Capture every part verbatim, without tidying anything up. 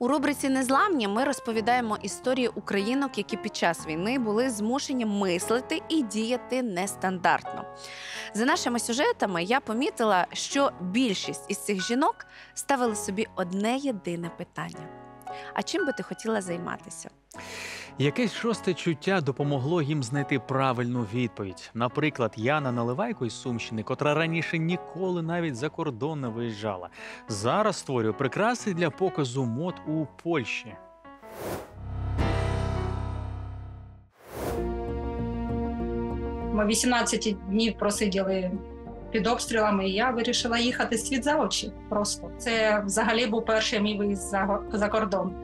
У рубриці «Незламні» ми розповідаємо історії українок, які під час війни були змушені мислити і діяти нестандартно. За нашими сюжетами я помітила, що більшість із цих жінок ставили собі одне єдине питання. А чим би ти хотіла займатися? Якесь шосте чуття допомогло їм знайти правильну відповідь. Наприклад, Яна Наливайко із Сумщини, котра раніше ніколи навіть за кордон не виїжджала, зараз створює прикраси для показу мод у Польщі. Ми вісімнадцять днів просиділи під обстрілами, і я вирішила їхати світ за очі просто. Це взагалі був перший мій виїзд за, за кордон.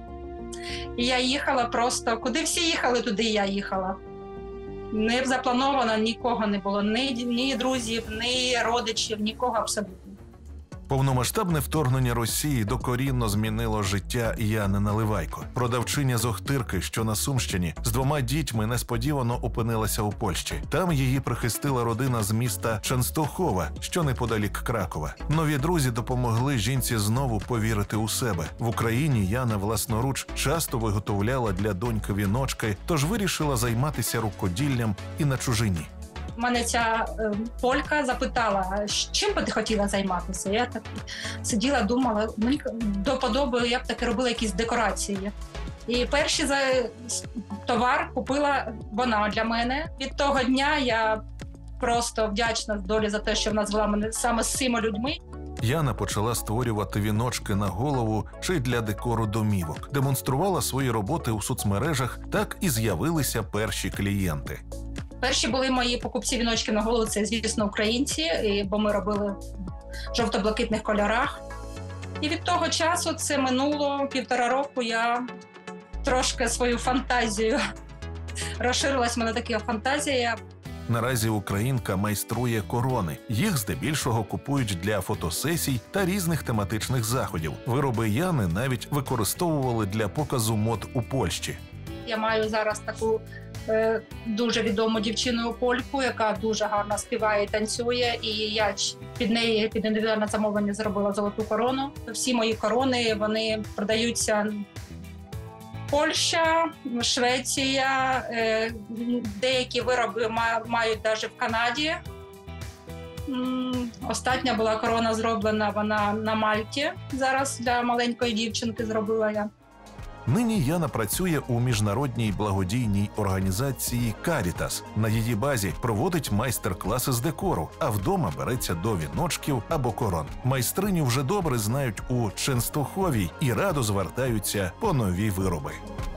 І я їхала просто, куди всі їхали, туди і я їхала. Не заплановано, нікого не було, ні, ні друзів, ні родичів, нікого абсолютно. Повномасштабне вторгнення Росії докорінно змінило життя Яни Наливайко. Продавчиня з Охтирки, що на Сумщині, з двома дітьми несподівано опинилася у Польщі. Там її прихистила родина з міста Ченстохова, що неподалік Кракова. Нові друзі допомогли жінці знову повірити у себе. В Україні Яна власноруч часто виготовляла для доньки віночки, тож вирішила займатися рукоділлям і на чужині. Мене ця е, полька запитала, чим би ти хотіла займатися. Я так сиділа, думала, мені до подоби я б таки робила якісь декорації. І перший за товар купила вона для мене. Від того дня я просто вдячна долі за те, що вона звела мене саме з цими людьми. Яна почала створювати віночки на голову чи для декору домівок. Демонструвала свої роботи у соцмережах, так і з'явилися перші клієнти. Перші були мої покупці віночків на голову, це, звісно, українці, бо ми робили в жовто-блакитних кольорах. І від того часу, це минуло півтора року, я трошки свою фантазію розширилась, в мене така фантазія. Наразі українка майструє корони. Їх здебільшого купують для фотосесій та різних тематичних заходів. Вироби Яни навіть використовували для показу мод у Польщі. Я маю зараз таку е, дуже відому дівчину польку, яка дуже гарно співає і танцює. І я під неї, під індивідуальне замовлення зробила золоту корону. Всі мої корони, вони продаються Польща, Швеція, е, деякі вироби мають навіть в Канаді. Остання була корона зроблена, вона на Мальті. Зараз для маленької дівчинки зробила я. Нині Яна працює у міжнародній благодійній організації «Карітас». На її базі проводить майстер-класи з декору, а вдома береться до віночків або корон. Майстриню вже добре знають у Ченстохові і радо звертаються по нові вироби.